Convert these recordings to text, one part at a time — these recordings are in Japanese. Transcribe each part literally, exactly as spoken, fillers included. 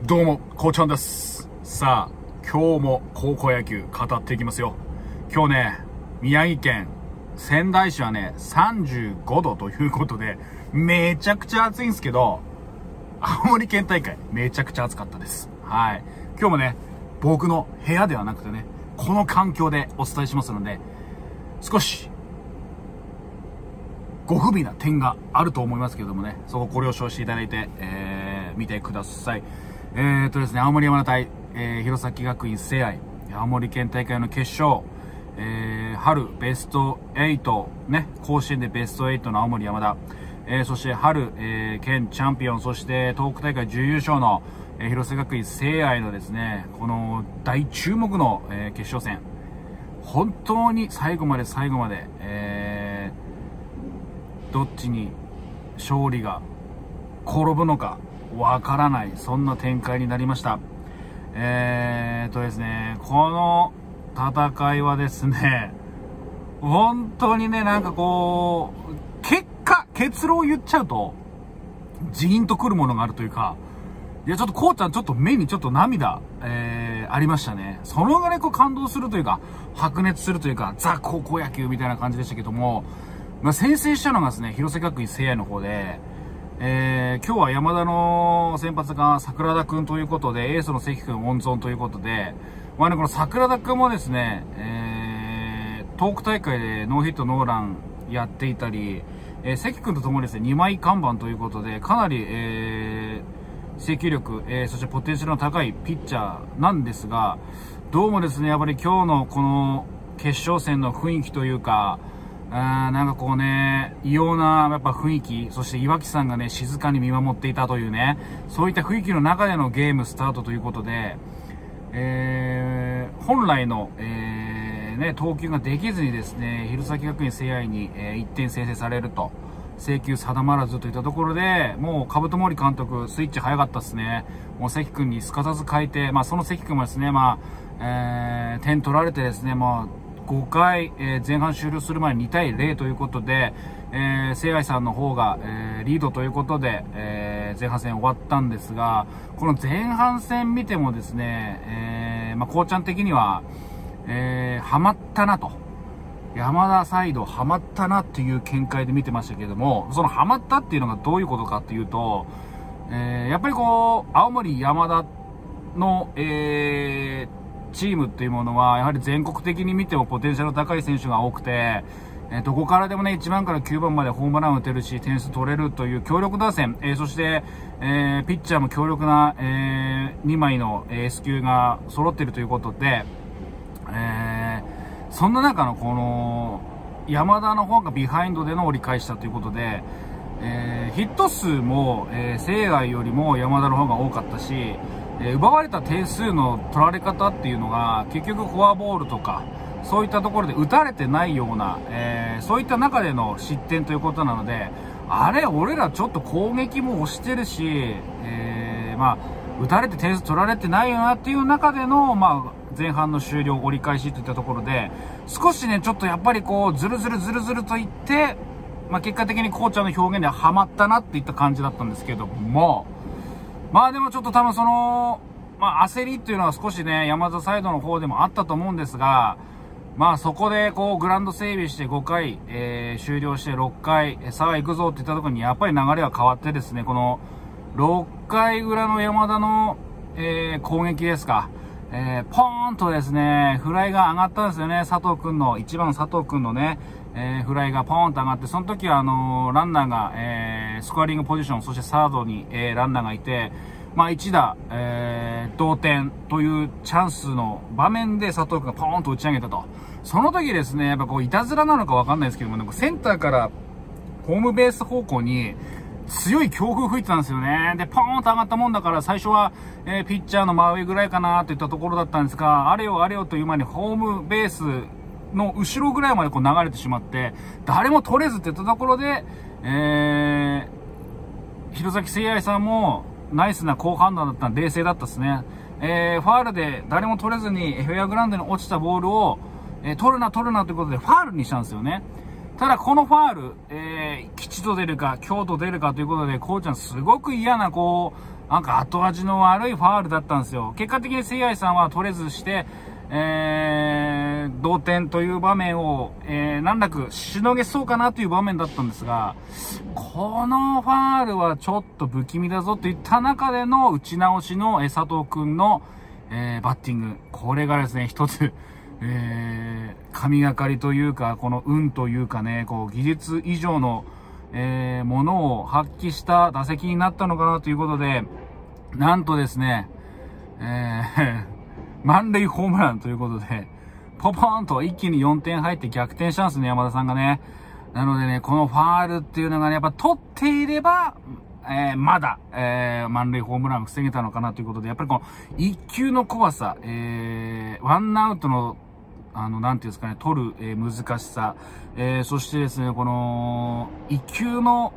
どうも、こうちゃんです。さあ、今日も高校野球語っていきますよ。今日ね、宮城県仙台市はね、さんじゅうごどということで、めちゃくちゃ暑いんですけど、青森県大会、めちゃくちゃ暑かったです。はい。今日もね、僕の部屋ではなくてね、この環境でお伝えしますので、少し、ご不備な点があると思いますけれどもね、そこご了承していただいて、えー、見てください。えーとですね、青森山田対、えー、弘前学院聖愛、青森県大会の決勝、えー、春ベストはち、ね、甲子園でベストはちの青森山田、えー、そして春、えー、県チャンピオン、そして東北大会準優勝の、えー、弘前学院聖愛のですね、この大注目の、えー、決勝戦、本当に最後まで最後まで、えー、どっちに勝利が転ぶのかわからない、そんな展開になりました。えーとですね、この戦いはですね、本当にね、なんかこう、結果、結論を言っちゃうと、ジーンとくるものがあるというか、いや、ちょっとこうちゃん、ちょっと目にちょっと涙、えー、ありましたね。そのぐらいこう感動するというか、白熱するというか、ザ高校野球みたいな感じでしたけども、まあ、先制したのがですね、弘前学院聖愛の方で、えー、今日は山田の先発が桜田くんということで、エースの関くん温存ということで、まあね、この桜田くんもですね、えー、東北大会でノーヒットノーランやっていたり、えー、関くんとともにですね、にまい看板ということで、かなり、えー、制球力、えー、そしてポテンシャルの高いピッチャーなんですが、どうもですね、やっぱり今日のこの決勝戦の雰囲気というか、あーなんかこうね、異様なやっぱ雰囲気、そして岩木さんがね、静かに見守っていたというね、そういった雰囲気の中でのゲームスタートということで、えー、本来の、えーね、投球ができずにですね、弘前学院聖愛に、えー、いってん先制されると、制球定まらずといったところで、もう兜森監督、スイッチ早かったですね。もう関君にすかさず変えて、まあその関君もですね、まあ、えー、点取られてですね、まあ、ごかい、えー、前半終了する前ににたいゼロということで、えー、聖愛さんの方が、えー、リードということで、えー、前半戦終わったんですが、この前半戦見てもですね、えー、まあ、こうちゃん的には、えー、ハマったなと。山田サイドハマったなっていう見解で見てましたけれども、そのハマったっていうのがどういうことかっていうと、えー、やっぱりこう、青森山田の、えー、チームっていうものは、やはり全国的に見てもポテンシャル高い選手が多くて、えー、どこからでもね、いちばんからきゅうばんまでホームラン打てるし、点数取れるという強力打線、えー、そして、えー、ピッチャーも強力な、えー、にまいの S 級が揃っているということで、えー、そんな中のこの、山田の方がビハインドでの折り返したということで、えー、ヒット数も、えー、聖愛よりも山田の方が多かったし、えー、奪われた点数の取られ方っていうのが結局フォアボールとかそういったところで打たれてないような、えー、そういった中での失点ということなので、あれ俺らちょっと攻撃も押してるし、えー、まあ打たれて点数取られてないよなっていう中での、まあ、前半の終了折り返しといったところで少しねちょっとやっぱりこうズルズルズルズルといって、まあ、結果的にコーチャーの表現ではハマったなっていった感じだったんですけども、まあでもちょっと多分その、まあ焦りっていうのは少しね、山田サイドの方でもあったと思うんですが、まあそこでこうグラウンド整備してごかい、えー、終了してろっかい、さあ行くぞっていったところにやっぱり流れは変わってですね、このろっかい裏の山田の、えー、攻撃ですか、えー、ポーンとですね、フライが上がったんですよね、佐藤くんの、いちばん佐藤くんのね、えー、フライがポーンと上がって、その時はあのー、ランナーが、えー、スコアリングポジション、そしてサードに、えー、ランナーがいて、まあ一打、えー、同点というチャンスの場面で佐藤くんがポーンと打ち上げたと。その時ですね、やっぱこう、いたずらなのかわかんないですけども、なんかセンターからホームベース方向に強い強風吹いてたんですよね。で、ポーンと上がったもんだから、最初は、えー、ピッチャーの真上ぐらいかなといったところだったんですが、あれよあれよという間にホームベースの後ろぐらいまでこう流れてしまって、誰も取れずって言ったところで、えー、弘前聖愛さんもナイスな好判断だったんで冷静だったですね。えー、ファールで誰も取れずにフェアグラウンドに落ちたボールを、えー、取るな取るなということでファールにしたんですよね。ただこのファール、えー、吉と出るか、強と出るかということで、こうちゃんすごく嫌な、こう、 なんか後味の悪いファールだったんですよ。結果的に聖愛さんは取れずして、えー、同点という場面を、えー、難なくしのげそうかなという場面だったんですが、このファールはちょっと不気味だぞといった中での打ち直しの、えー、佐藤くんの、えー、バッティング。これがですね、一つ、えー、神がかりというか、この運というかね、こう、技術以上の、えー、ものを発揮した打席になったのかなということで、なんとですね、えー、満塁ホームランということで、ポポーンと一気によんてん入って逆転したんですね、山田さんがね。なのでね、このファールっていうのがね、やっぱ取っていれば、えー、まだ、えー、満塁ホームラン防げたのかなということで、やっぱりこの一球の怖さ、えー、ワンアウトの、あの、なんていうんですかね、取る、えー、難しさ、えー、そしてですね、この、一球の、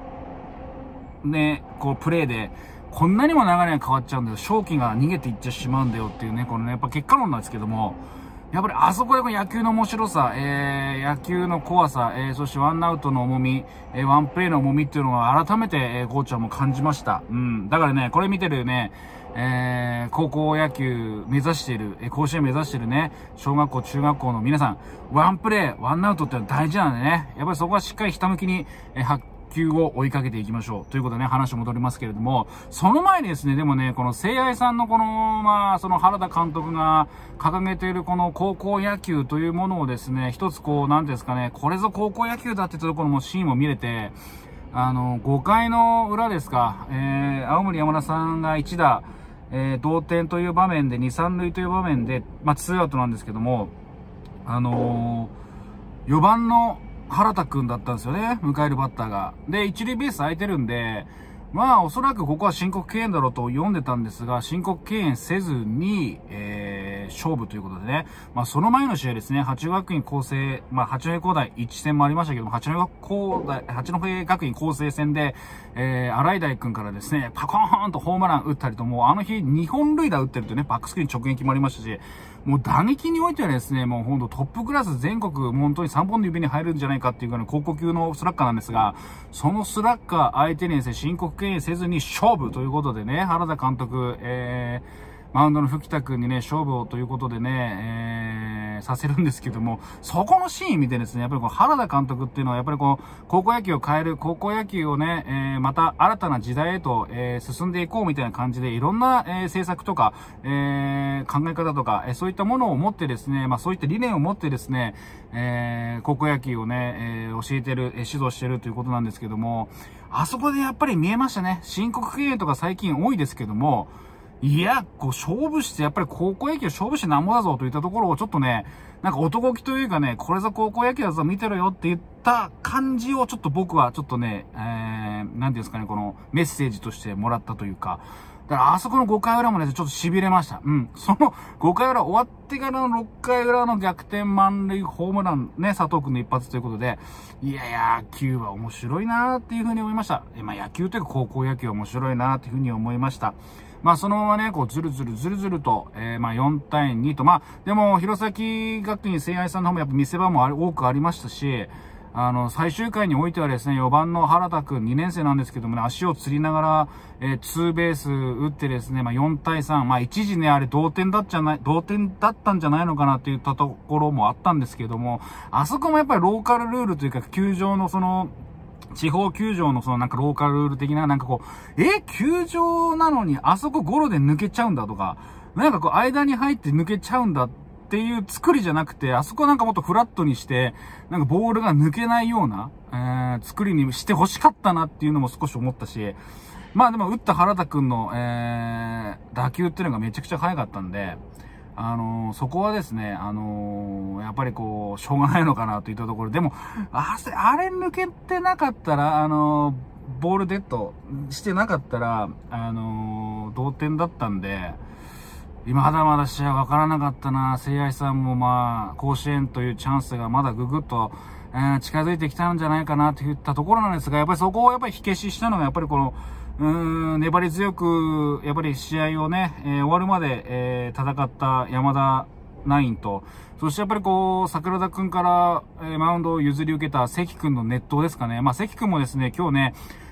ね、こう、プレーで、こんなにも流れが変わっちゃうんだよ。勝機が逃げていってしまうんだよっていうね、このね、やっぱ結果論なんですけども、やっぱりあそこで野球の面白さ、えー、野球の怖さ、えー、そしてワンアウトの重み、えー、ワンプレーの重みっていうのを改めて、えー、コーチはもう感じました。うん。だからね、これ見てるね、えー、高校野球目指している、えー、甲子園目指しているね、小学校、中学校の皆さん、ワンプレー、ワンアウトってのは大事なんでね、やっぱりそこはしっかりひたむきに、えー、発球を追いかけていきましょう。ということでね、話戻りますけれども、その前にですね、でもね、この聖愛さんのこの、まあ、その原田監督が掲げているこの高校野球というものをですね、一つこう、なんていうんですかね、これぞ高校野球だってところもシーンを見れて、あの、ごかいの裏ですか、えー、青森山田さんが一打、えー、同点という場面で、に、さん塁という場面で、まあ、ツーアウトなんですけども、あのー、よばんの原田くんだったんですよね、迎えるバッターが。で、一塁ベース空いてるんで、まあ、おそらくここは申告敬遠だろうと読んでたんですが、申告敬遠せずに、えー、勝負ということでね。まあ、その前の試合ですね、八戸学院光星、まあ、八戸工大一戦もありましたけども、八戸工大、八戸学院光星戦で、えー、洗平くんからですね、パコーンとホームラン打ったりと、もうあの日、にほん塁打打ってるとね、バックスクリーン直撃もありましたし、もう打撃においてはですね、もうほんとトップクラス全国、本当にさんぼんの指に入るんじゃないかっていうぐらいの高校級のスラッガーなんですが、そのスラッガー相手にですね、申告敬遠せずに勝負ということでね、原田監督、えー、マウンドの吹田くんにね、勝負をということでね、えー、させるんですけども、そこのシーン見てですね、やっぱりこう原田監督っていうのは、やっぱりこう、高校野球を変える、高校野球をね、えー、また新たな時代へと、えー、進んでいこうみたいな感じで、いろんな、えー、政策とか、えー、考え方とか、えー、そういったものを持ってですね、まあそういった理念を持ってですね、えー、高校野球をね、えー、教えてる、えー、指導してるということなんですけども、あそこでやっぱり見えましたね。申告敬遠とか最近多いですけども、いや、こう、勝負して、やっぱり高校野球勝負してなんぼだぞといったところをちょっとね、なんか男気というかね、これぞ高校野球だぞ見てろよって言った感じをちょっと僕はちょっとね、えー、なんていうんですかね、このメッセージとしてもらったというか、だからあそこのごかい裏もね、ちょっと痺れました。うん。そのごかい裏終わってからのろっかい裏の逆転満塁ホームランね、佐藤くんの一発ということで、いや、野球は面白いなーっていうふうに思いました。まあ野球というか高校野球は面白いなーっていうふうに思いました。まあそのままね、こう、ずるずるずるずると、えー、まあよんたいにと、まあ、でも、弘前学院聖愛さんの方もやっぱ見せ場も多くありましたし、あの、最終回においてはですね、よばんの原田くんにねんせいなんですけどもね、足をつりながら、えー、ツーベース打ってですね、まあよんたいさん、まあ一時ね、あれ同点だっちゃない、同点だったんじゃないのかなって言ったところもあったんですけども、あそこもやっぱりローカルルールというか、球場のその、地方球場のそのなんかローカルルール的ななんかこう、え、球場なのにあそこゴロで抜けちゃうんだとか、なんかこう間に入って抜けちゃうんだっていう作りじゃなくて、あそこなんかもっとフラットにして、なんかボールが抜けないような、えー、作りにして欲しかったなっていうのも少し思ったし、まあでも打った原田くんの、えー、打球っていうのがめちゃくちゃ速かったんで、あのー、そこはですね、あのー、やっぱりこう、しょうがないのかなといったところで、でも、あれ、あれ抜けてなかったら、あのー、ボールデッドしてなかったら、あのー、同点だったんで、まだまだ試合わからなかったな。聖愛さんもまあ、甲子園というチャンスがまだぐぐっと、えー、近づいてきたんじゃないかなといったところなんですが、やっぱりそこをやっぱり火消ししたのが、やっぱりこの、うーん、粘り強く、やっぱり試合をね、えー、終わるまで、えー、戦った山田ナインと、そしてやっぱりこう、桜田くんから、えー、マウンドを譲り受けた関くんの熱投ですかね。まあ、関くんもですね、今日ね、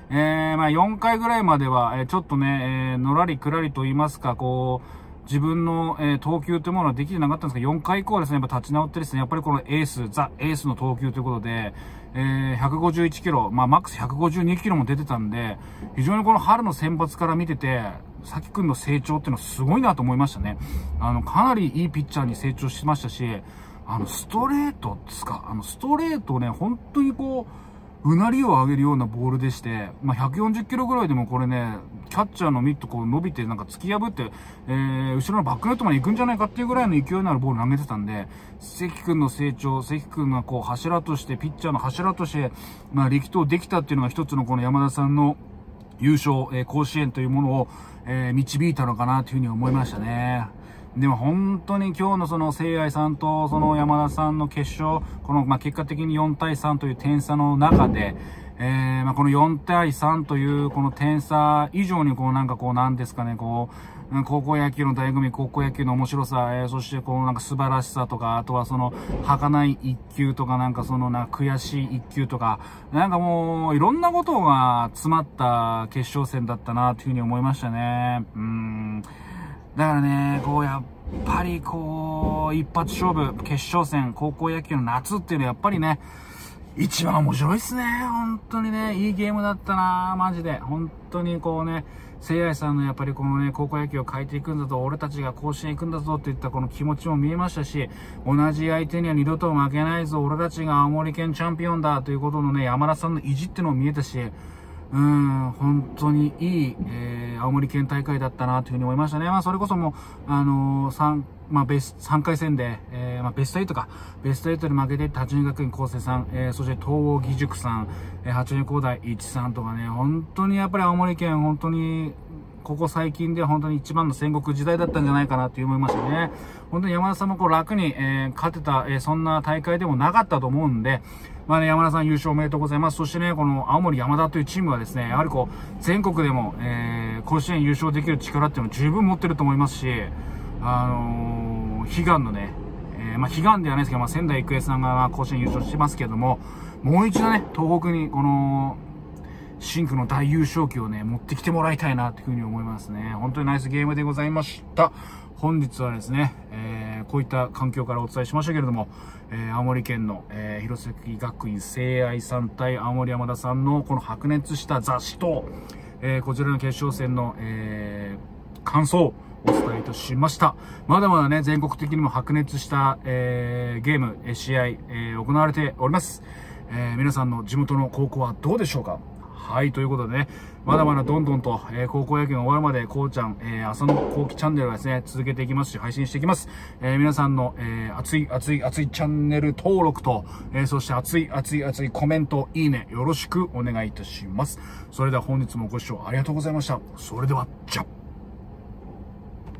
えー、まあよんかいぐらいまでは、えー、ちょっとね、えー、のらりくらりと言いますか、こう、自分の、えー、投球というものはできてなかったんですが、よんかい以降はですね、やっぱ立ち直ってですね、やっぱりこのエース、ザ・エースの投球ということで、えー、ひゃくごじゅういちキロ、まあマックスひゃくごじゅうにキロも出てたんで、非常にこの春の選抜から見てて、さきくんの成長っていうのはすごいなと思いましたね。あの、かなりいいピッチャーに成長しましたし、あの、ストレートですか、あの、ストレートね、本当にこう、うなりを上げるようなボールでして、まあ、ひゃくよんじゅっキロぐらいでもこれね、キャッチャーのミットこう伸びてなんか突き破って、えー、後ろのバックネットまで行くんじゃないかっていうぐらいの勢いのあるボール投げてたんで、関君の成長、関君がこう柱として、ピッチャーの柱として、まあ、力投できたっていうのが一つのこの山田さんの優勝、えー、甲子園というものを、えー、導いたのかなというふうに思いましたね。でも本当に今日のその聖愛さんとその山田さんの決勝、このまあ結果的によんたいさんという点差の中で、えー、まあこのよんたいさんというこの点差以上にこうなんかこうなんですかね、こう、高校野球の醍醐味、高校野球の面白さ、えー、そしてこうなんか素晴らしさとか、あとはその儚い一球とかなんかそのな悔しい一球とか、なんかもういろんなことが詰まった決勝戦だったなというふうに思いましたね。うーん。だからね、こうやっぱりこう、一発勝負、決勝戦、高校野球の夏っていうのはやっぱりね、一番面白いっすね。本当にね、いいゲームだったなマジで。本当にこうね、聖愛さんのやっぱりこのね、高校野球を変えていくんだぞ、俺たちが甲子園行くんだぞっていったこの気持ちも見えましたし、同じ相手には二度と負けないぞ、俺たちが青森県チャンピオンだということのね、山田さんの意地ってのも見えたし、うーん、本当にいい、えー、青森県大会だったなというふうに思いましたね。まあ、それこそもう、あのー、三、まあ、ベス、三回戦で、えー、まあ、ベストはちか、ベストはちで負けていった八戸学院光星さん、えー、そして東欧義塾さん、えー、八戸工大一さんとかね、本当にやっぱり青森県、本当に、ここ最近で本当に一番の戦国時代だったんじゃないかなと思いましたね。本当に山田さんもこう楽に、えー、勝てた、えー、そんな大会でもなかったと思うんで、まあね、山田さん優勝おめでとうございます。そしてね、この青森山田というチームはですね、やはりこう、全国でも、えー、甲子園優勝できる力っていうのを十分持ってると思いますし、あのー、悲願のね、えー、まあ悲願ではないですけど、まあ仙台育英さんが甲子園優勝してますけれども、もう一度ね、東北にこの、深紅の大優勝旗をね、持ってきてもらいたいなというふうに思いますね。本当にナイスゲームでございました。本日はですね、えー、こういった環境からお伝えしましたけれども、えー、青森県の、えー、弘前学院聖愛さん対青森山田さんのこの白熱した雑誌と、えー、こちらの決勝戦の、えー、感想をお伝えいたしました。まだまだね、全国的にも白熱した、えー、ゲーム、試合、えー、行われております。えー、皆さんの地元の高校はどうでしょうか？はい、ということでね、まだまだどんどんと、えー、高校野球が終わるまで、こうちゃん、えー、浅野幸喜チャンネルはですね、続けていきますし、配信していきます。えー、皆さんの、えー、熱い、熱い、熱いチャンネル登録と、えー、そして熱い、熱い、熱いコメント、いいね、よろしくお願いいたします。それでは本日もご視聴ありがとうございました。それでは、じゃ。